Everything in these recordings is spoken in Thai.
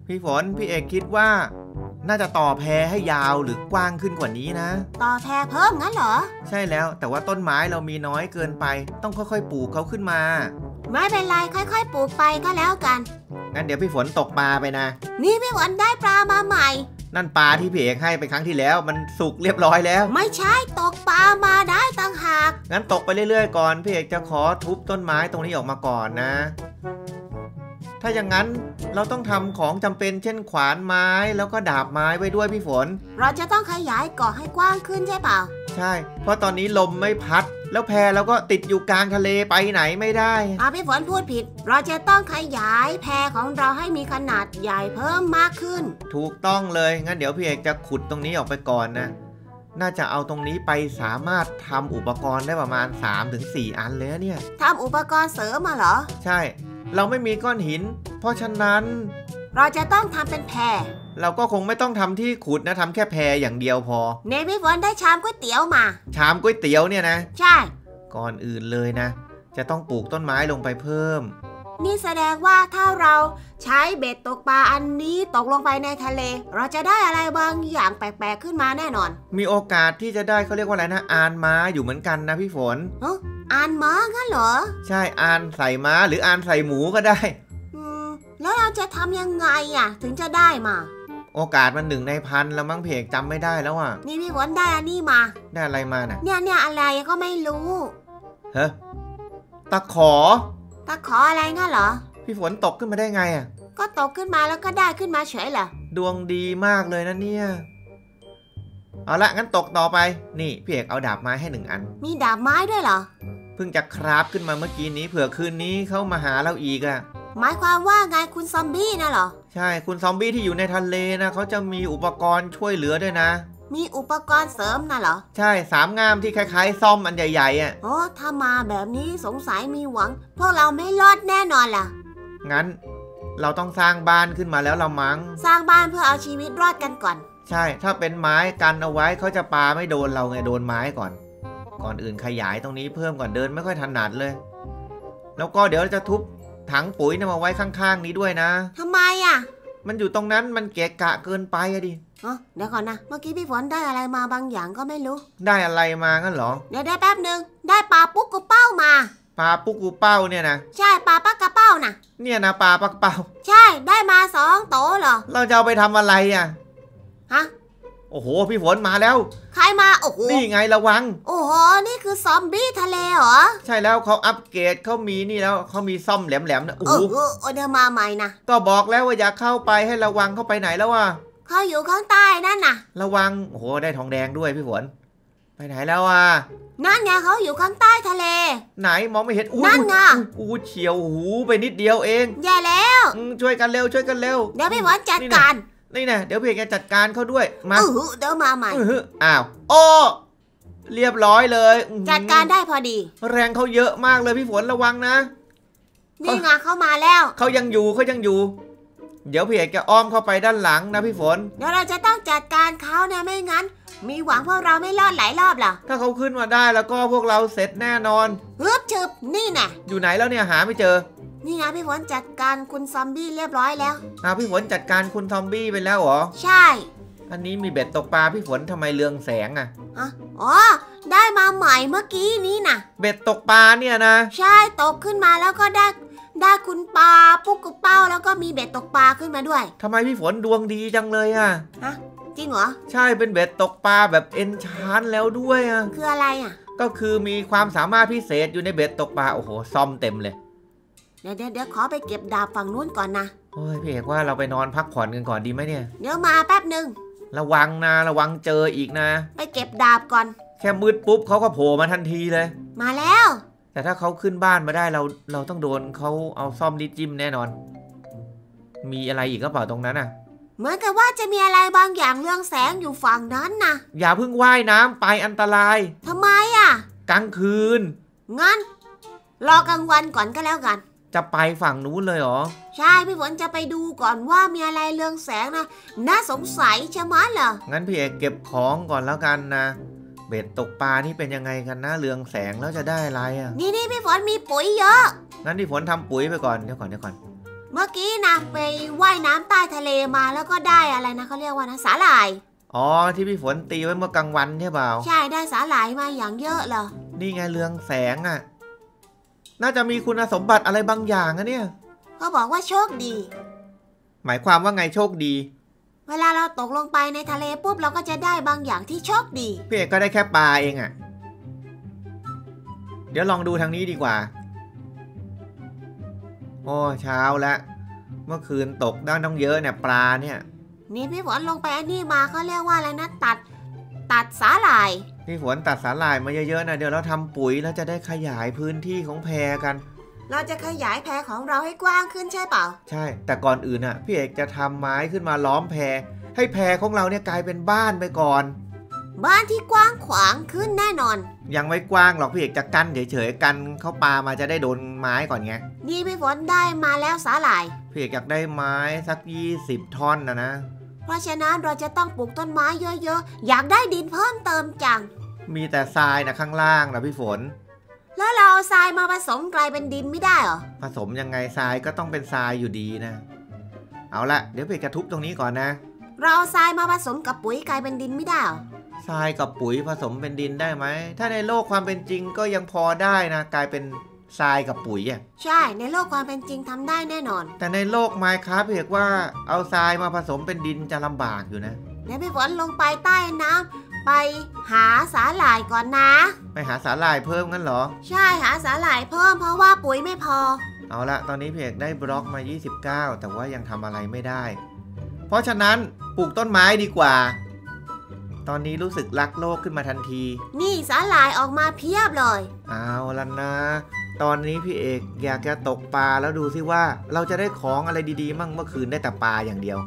พี่ฝนพี่เอกคิดว่าน่าจะต่อแพให้ยาวหรือกว้างขึ้นกว่านี้นะต่อแพเพิ่มงั้นเหรอใช่แล้วแต่ว่าต้นไม้เรามีน้อยเกินไปต้องค่อยๆปลูกเขาขึ้นมาไม่เป็นไรค่อยๆปลูกไปก็แล้วกันงั้นเดี๋ยวพี่ฝนตกปลาไปนะนี่พี่ฝนได้ปลามาใหม่นั่นปลาที่พี่เอกให้ไปครั้งที่แล้วมันสุกเรียบร้อยแล้วไม่ใช่ตกปลามาได้ต่างหากงั้นตกไปเรื่อยๆก่อนพี่เอกจะขอทุบต้นไม้ตรงนี้ออกมาก่อนนะถ้าอย่างนั้นเราต้องทำของจำเป็นเช่นขวานไม้แล้วก็ดาบไม้ไว้ด้วยพี่ฝนเราจะต้องขยายเกาะให้กว้างขึ้นใช่เปล่าใช่เพราะตอนนี้ลมไม่พัดแล้วแพเราก็ติดอยู่กลางทะเลไปไหนไม่ได้พี่ฝนพูดผิดเราจะต้องขยายแพของเราให้มีขนาดใหญ่เพิ่มมากขึ้นถูกต้องเลยงั้นเดี๋ยวพี่เอกจะขุดตรงนี้ออกไปก่อนนะน่าจะเอาตรงนี้ไปสามารถทำอุปกรณ์ได้ประมาณ 3-4 อันเลยเนี่ยทำอุปกรณ์เสริมมาเหรอใช่เราไม่มีก้อนหินเพราะฉะนั้นเราจะต้องทำเป็นแพเราก็คงไม่ต้องทำที่ขุดนะทำแค่แพอย่างเดียวพอเนพี่ฝนได้ชามก๋วยเตี๋ยวมาชามก๋วยเตี๋ยวเนี่ยนะใช่ก่อนอื่นเลยนะจะต้องปลูกต้นไม้ลงไปเพิ่มนี่แสดงว่าถ้าเราใช้เบ็ดตกปลาอันนี้ตกลงไปในทะเลเราจะได้อะไรบางอย่างแปลกๆขึ้นมาแน่นอนมีโอกาสที่จะได้เขาเรียกว่าอะไรนะอานม้าอยู่เหมือนกันนะพี่ฝนอานม้างั้นเหรอใช่อานใส่ม้าหรืออานใส่หมูก็ได้แล้วเราจะทำยังไงถึงจะได้มาโอกาสมัน1 ใน 1,000แล้วมั้งเพกจำไม่ได้แล้วนี่พี่ฝนได้อันนี้มาได้อะไรมาน่ะเนี่ยอะไรก็ไม่รู้เฮ้ตะขออะไรงั้นเหรอพี่ฝนตกขึ้นมาได้ไงก็ตกขึ้นมาแล้วก็ได้ขึ้นมาเฉยเหรอดวงดีมากเลยนะเนี่ยเอาละงั้นตกต่อไปนี่พี่เอกเอาดาบไม้ให้1 อันมีดาบไม้ด้วยเหรอเพิ่งจะคราฟขึ้นมาเมื่อกี้นี้เผื่อคืนนี้เขามาหาเราอีกหมายความว่าไงคุณซอมบี้นะเหรอใช่คุณซอมบี้ที่อยู่ในทะเลนะเขาจะมีอุปกรณ์ช่วยเหลือด้วยนะมีอุปกรณ์เสริมนะเหรอใช่3 ง่ามที่คล้ายๆซ่อมอันใหญ่ๆโอ้ถ้ามาแบบนี้สงสัยมีหวังพวกเราไม่รอดแน่นอนล่ะงั้นเราต้องสร้างบ้านขึ้นมาแล้วละมั้งสร้างบ้านเพื่อเอาชีวิตรอดกันก่อนใช่ถ้าเป็นไม้กันเอาไว้เขาจะปาไม่โดนเราไงโดนไม้ก่อนอื่นขยายตรงนี้เพิ่มก่อนเดินไม่ค่อยถนัดเลยแล้วก็เดี๋ยวจะทุบถังปุ๋ยมาไว้ข้างๆนี้ด้วยนะทำไมมันอยู่ตรงนั้นมันเกะกะเกินไปดิเดี๋ยวก่อนนะเมื่อกี้พี่ฝนได้อะไรมาบางอย่างก็ไม่รู้ได้อะไรมางั้นเหรอเดี๋ยวได้แป๊บนึงได้ปลาปุ๊กกระเป้ามาปลาปุ๊กกูเป้าเนี่ยนะใช่ปลาปักกระเป้านะเนี่ยนะปลาปักเป้าใช่ได้มา2 โตเหรอเราจะเอาไปทำอะไรฮะโอ้โหพี่ฝนมาแล้วใครมาโอ้โหนี่ไงระวังโอ้โหนี่คือซอมบี้ทะเลเหรอใช่แล้วเขาอัปเกรดเขามีนี่แล้วเขามีซ่อมแหลมๆนะโอ้โหเดี๋ยวมาใหม่นะก็บอกแล้วว่าอย่าเข้าไปให้ระวังเข้าไปไหนแล้วเขาอยู่ข้างใต้นั่นน่ะระวังโอ้โหได้ทองแดงด้วยพี่ฝนไปไหนแล้วนั่นไงเขาอยู่ข้างใต้ทะเลไหนมองไม่เห็นนั่นไงเฉียวหูไปนิดเดียวเองแย่แล้วช่วยกันเร็วเดี๋ยวพี่ฝนจัดการนี่นะเดี๋ยวพี่จะจัดการเขาด้วยมาเดี๋ยวมาใหม่อ้าวโอ้เรียบร้อยเลยจัดการได้พอดีแรงเขาเยอะมากเลยพี่ฝนระวังนะนี่ไงเขามาแล้วเขายังอยู่เดี๋ยวพี่จะอ้อมเข้าไปด้านหลังนะพี่ฝนเดี๋ยวเราจะต้องจัดการเขาเนี่ยไม่งั้นมีหวังพวกเราไม่รอดหลายรอบหรอถ้าเขาขึ้นมาได้แล้วก็พวกเราเสร็จแน่นอนฉึบนี่แน่อยู่ไหนแล้วเนี่ยหาไม่เจอนี่ไงพี่ฝนจัดการคุณซอมบี้เรียบร้อยแล้วพี่ฝนจัดการคุณซอมบี้ไปแล้วเหรอใช่อันนี้มีเบ็ดตกปลาพี่ฝนทำไมเรืองแสงอ๋อได้มาใหม่เมื่อกี้นี้นะเบ็ดตกปลาเนี่ยนะใช่ตกขึ้นมาแล้วก็ได้คุณปลาปุ๊กกระเป้าแล้วก็มีเบ็ดตกปลาขึ้นมาด้วยทำไมพี่ฝนดวงดีจังเลยจริงเหรอใช่เป็นเบ็ดตกปลาแบบเอนชานแล้วด้วยคืออะไรก็คือมีความสามารถพิเศษอยู่ในเบ็ดตกปลาโอ้โหซ่อมเต็มเลยเดี๋ยวขอไปเก็บดาบฝั่งนู้นก่อนนะโอ้ยพี่เอกว่าเราไปนอนพักผ่อนกันก่อนดีไหมเนี่ยเดี๋ยวมาแป๊บนึงระวังเจออีกนะไปเก็บดาบก่อนแค่มืดปุ๊บเขาก็โผล่มาทันทีเลยมาแล้วแต่ถ้าเขาขึ้นบ้านมาได้เราต้องโดนเขาเอาซ่อมดิจิ้มแน่นอนมีอะไรอีกก็เปล่าตรงนั้นเหมือนกับว่าจะมีอะไรบางอย่างเรืองแสงอยู่ฝั่งนั้นนะอย่าเพิ่งว่ายน้ำไปอันตรายทำไมกลางคืนงั้นรอกลางวันก่อนก็แล้วกันจะไปฝั่งนู้นเลยเหรอใช่พี่ฝนจะไปดูก่อนว่ามีอะไรเรืองแสงนะน่าสงสัยใช่ไหมล่ะงั้นพี่เอกเก็บของก่อนแล้วกันนะเบ็ดตกปลานี่เป็นยังไงกันนะเรืองแสงแล้วจะได้อะไรนี่พี่ฝนมีปุ๋ยเยอะงั้นพี่ฝนทำปุ๋ยไปก่อนเดี๋ยวก่อนเมื่อกี้นะไปว่ายน้ำใต้ทะเลมาแล้วก็ได้อะไรนะเขาเรียกว่านะสาหร่ายอ๋อที่พี่ฝนตีไว้เมื่อกลางวันใช่เปล่าใช่ได้สาหร่ายมาอย่างเยอะเลยนี่ไงเรืองแสงอ่ะน่าจะมีคุณสมบัติอะไรบางอย่างอะเนี่ยเขาบอกว่าโชคดีหมายความว่าไงโชคดีเวลาเราตกลงไปในทะเลปุ๊บเราก็จะได้บางอย่างที่โชคดีพี่เอกก็ได้แค่ปลาเองอ่ะเดี๋ยวลองดูทางนี้ดีกว่าโอ้เช้าแล้วเมื่อคืนตกได้ต้องเยอะเนี่ยปลาเนี่ยนี่พี่ฝนลงไปอันนี้มาเขาเรียกว่าอะไรนะตัดสาหร่ายพี่ฝนตัดสาหร่ายมาเยอะๆนะเดี๋ยวเราทำปุ๋ยแล้วจะได้ขยายพื้นที่ของแพกันเราจะขยายแพของเราให้กว้างขึ้นใช่เปล่าใช่แต่ก่อนอื่นน่ะพี่เอกจะทำไม้ขึ้นมาล้อมแพให้แพของเราเนี่ยกลายเป็นบ้านไปก่อนบ้านที่กว้างขวางขึ้นแน่นอนยังไม่กว้างหรอกพี่เอกจะกั้นเฉยๆกันเข้าปลามาจะได้โดนไม้ก่อนไงนี่พี่ฝนได้มาแล้วสาหร่ายพี่เอกอยากได้ไม้สัก20 ท่อนนะเพราะฉะนั้นเราจะต้องปลูกต้นไม้เยอะๆอยากได้ดินเพิ่มเติมจังมีแต่ทรายนะข้างล่างนะพี่ฝนแล้วเราเอาทรายมาผสมกลายเป็นดินไม่ได้เหรอผสมยังไงทรายก็ต้องเป็นทรายอยู่ดีนะเอาละเดี๋ยวพี่เอกจะทุบตรงนี้ก่อนนะเราเอาทรายมาผสมกับปุ๋ยกลายเป็นดินไม่ได้เหรอทรายกับปุ๋ยผสมเป็นดินได้ไหมถ้าในโลกความเป็นจริงก็ยังพอได้นะกลายเป็นทรายกับปุ๋ยอ่ะใช่ในโลกความเป็นจริงทำได้แน่นอนแต่ในโลกไมน์คราฟต์พี่เอกว่าเอาทรายมาผสมเป็นดินจะลำบากอยู่นะเดี๋ยวพี่ฝนลงไปใต้น้ำไปหาสาหร่ายก่อนนะไปหาสาหร่ายเพิ่มงั้นเหรอใช่หาสาหร่ายเพิ่มเพราะว่าปุ๋ยไม่พอเอาละตอนนี้พี่เอกได้บล็อกมา29แต่ว่ายังทำอะไรไม่ได้เพราะฉะนั้นปลูกต้นไม้ดีกว่าตอนนี้รู้สึกรักโลกขึ้นมาทันทีนี่สาหร่ายออกมาเพียบเลยเอาละนะตอนนี้พี่เอกอยากจะตกปลาแล้วดูซิว่าเราจะได้ของอะไรดีๆมั่งเมื่อคืนได้แต่ปลาอย่างเดียว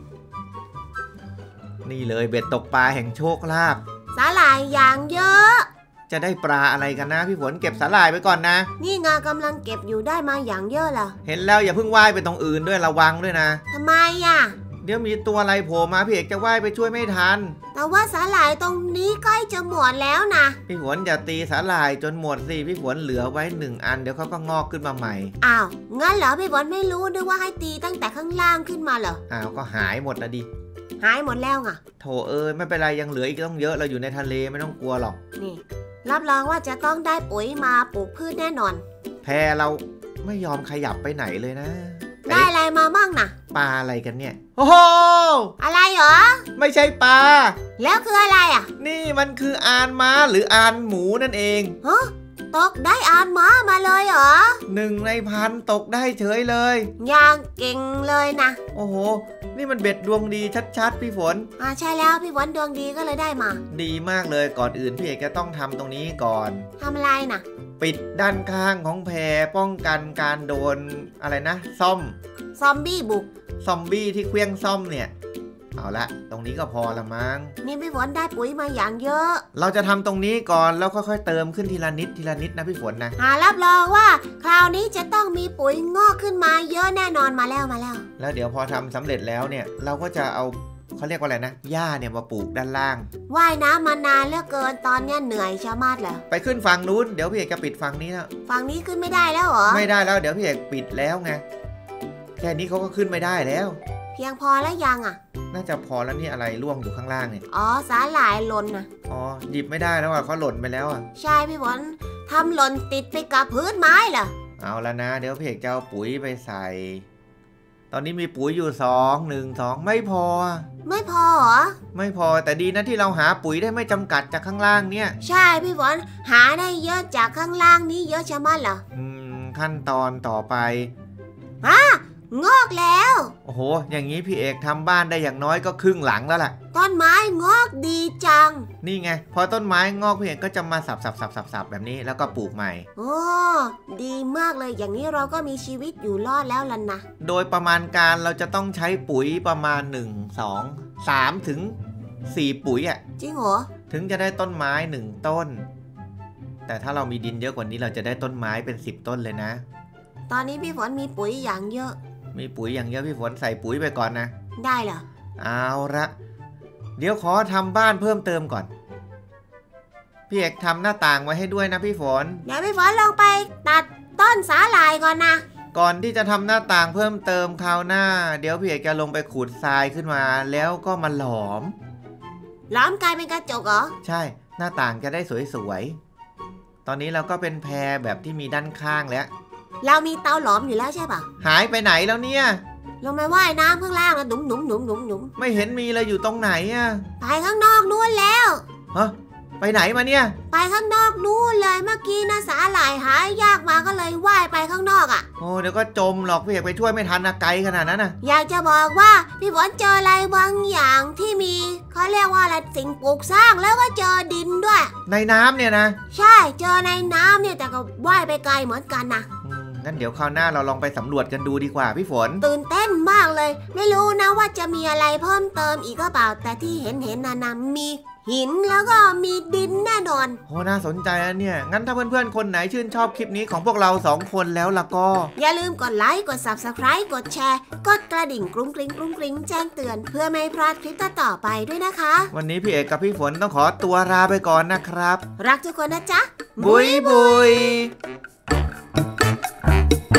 นี่เลยเบ็ดตกปลาแห่งโชคลาภสาหร่ายอย่างเยอะจะได้ปลาอะไรกันนะพี่ฝนเก็บสาหร่ายไปก่อนนะนี่งากำลังเก็บอยู่ได้มาอย่างเยอะล่ะเห็นแล้วอย่าเพิ่งว่ายไปตรงอื่นด้วยระวังด้วยนะทำไมอ่ะเดี๋ยวมีตัวอะไรโผล่มาพี่เอกจะว่ายไปช่วยไม่ทันแต่ว่าสาหร่ายตรงนี้ใกล้จะหมดแล้วนะพี่ฝนอย่าตีสาหร่ายจนหมดสิพี่ฝนเหลือไว้1 อันเดี๋ยวเขาก็งอกขึ้นมาใหม่อ้าวงั้นเหรอพี่ฝนไม่รู้นึกว่าให้ตีตั้งแต่ข้างล่างขึ้นมาเหรออ้าวก็หายหมดนะดิหายหมดแล้วไงโถไม่เป็นไรยังเหลืออีกต้องเยอะเราอยู่ในทะเลไม่ต้องกลัวหรอกนี่รับรองว่าจะต้องได้ปุ๋ยมาปลูกพืชแน่นอนแพเราไม่ยอมขยับไปไหนเลยนะได้อะไรมาบ้างนะปลาอะไรกันเนี่ยโอ้โหอะไรเหรอไม่ใช่ปลาแล้วคืออะไรอ่ะนี่มันคืออานม้าหรืออานหมูนั่นเองฮะตกได้อานม้ามาเลยเหรอ 1 ใน 1,000ตกได้เฉยเลยอย่างเก่งเลยนะโอ้โหนี่มันเบ็ดดวงดีชัดๆพี่ฝนใช่แล้วพี่ฝนดวงดีก็เลยได้มาดีมากเลยก่อนอื่นพี่เอกจะต้องทำตรงนี้ก่อนทำอะไรนะปิดด้านข้างของแพป้องกันการโดนอะไรนะซอมบี้บุกซอมบี้ที่เคลื่องซ่อมเนี่ยเอาละตรงนี้ก็พอละมั้งนี่พี่ฝนได้ปุ๋ยมาอย่างเยอะเราจะทำตรงนี้ก่อนแล้วค่อยๆเติมขึ้นทีละนิดนะพี่ฝนนะรับรองว่าคราวนี้จะต้องมีปุ๋ยงอกขึ้นมาเยอะแน่นอนมาแล้วแล้วเดี๋ยวพอทำสำเร็จแล้วเนี่ยเราก็จะเอาเขาเรียกว่าอะไรนะหญ้าเนี่ยมาปลูกด้านล่างว่ายน้ำมานานเหลือเกินตอนนี้เหนื่อยชะมัดเลยไปขึ้นฝั่งนู้นเดี๋ยวพี่เอกจะปิดฝั่งนี้แล้วฝั่งนี้ขึ้นไม่ได้แล้วเหรอไม่ได้แล้วเดี๋ยวพี่เอกปิดแล้วไงแค่นี้เขาก็ขึ้นไม่ได้แล้วเพียงพอแล้วยังอ่ะน่าจะพอแล้วนี่อะไรร่วงอยู่ข้างล่างเนี่ยอ๋อสาหร่ายหล่นนะอ๋อหยิบไม่ได้แล้วอ่ะเขาหล่นไปแล้วอ่ะใช่พี่ฝนทำหล่นติดไปกับพื้นไม้เหรอเอาละนะเดี๋ยวพี่เอกจะเอาปุ๋ยไปใส่ตอนนี้มีปุ๋ยอยู่2 1 2ไม่พอเหรอไม่พอแต่ดีนะที่เราหาปุ๋ยได้ไม่จำกัดจากข้างล่างเนี่ยใช่พี่ฝนหาได้เยอะจากข้างล่างนี้เยอะชะมัดเหรอขั้นตอนต่อไปงอกแล้วโอ้โหอย่างนี้พี่เอกทำบ้านได้อย่างน้อยก็ครึ่งหลังแล้วล่ะต้นไม้งอกดีจังนี่ไงพอต้นไม้งอกพี่เอกก็จะมาสับแบบนี้แล้วก็ปลูกใหม่โอ้ดีมากเลยอย่างนี้เราก็มีชีวิตอยู่รอดแล้วล่ะนะโดยประมาณการเราจะต้องใช้ปุ๋ยประมาณ1 2 3ถึง4ปุ๋ยอ่ะจริงเหรอถึงจะได้ต้นไม้1 ต้นแต่ถ้าเรามีดินเยอะกว่านี้เราจะได้ต้นไม้เป็น10 ต้นเลยนะตอนนี้พี่ฝนมีปุ๋ยอย่างเยอะมีปุ๋ยอย่างเยอะพี่ฝนใส่ปุ๋ยไปก่อนนะได้เหรอเอาละเดี๋ยวขอทำบ้านเพิ่มเติมก่อนพี่เอกทำหน้าต่างไว้ให้ด้วยนะพี่ฝนเดี๋ยวพี่ฝนลงไปตัดต้นสาหร่ายก่อนนะก่อนที่จะทำหน้าต่างเพิ่มเติมคราวหน้าเดี๋ยวพี่เอกจะลงไปขูดทรายขึ้นมาแล้วก็มาหลอมล้อมกลายเป็นกระจกเหรอใช่หน้าต่างจะได้สวยๆตอนนี้เราก็เป็นแพรแบบที่มีด้านข้างแล้วเรามีเตาหลอมอยู่แล้วใช่ปะหายไปไหนแล้วเนี่ยลงไปว่ายน้ำข้างล่างแล้วหนุ่มหนุ่มหนุ่มหนุ่มหนุ่มไม่เห็นมีเลยอยู่ตรงไหนอะไปข้างนอกนู่นแล้วฮะไปไหนมาเนี่ยไปข้างนอกนู่นเลยเมื่อกี้นะสาหร่ายหายากมาก็เลยว่ายไปข้างนอกอ่ะโอ้เดี๋ยวก็จมหรอกพี่เอกไปช่วยไม่ทันนะไกลขนาดนั้นนะอยากจะบอกว่าพี่ฝนเจออะไรบางอย่างที่มีเขาเรียกว่าอะไรสิ่งปลูกสร้างแล้วก็เจอดินด้วยในน้ำเนี่ยนะใช่เจอในน้ำเนี่ยแต่ก็ว่ายไปไกลเหมือนกันนะงั้นเดี๋ยวคราวหน้าเราลองไปสำรวจกันดูดีกว่าพี่ฝนตื่นเต้นมากเลย ไม่รู้นะว่าจะมีอะไรเพิ่มเติมอีกก็เปล่าแต่ที่เห็นนะมีหินแล้วก็มีดินแน่นอนโอ้น่าสนใจนะเนี่ยงั้นถ้าเพื่อนๆคนไหนชื่นชอบคลิปนี้ของพวกเรา2คนแล้วล่ะก็อย่าลืมกดไลค์กด Subscribe กดแชร์กดกระดิ่งกรุ้งกริ้งกรุ้งกริ้งแจ้งเตือนเพื่อไม่พลาดคลิปต่อไปด้วยนะคะวันนี้พี่เอกกับพี่ฝนต้องขอตัวลาไปก่อนนะครับรักทุกคนนะจ๊ะบุยบุย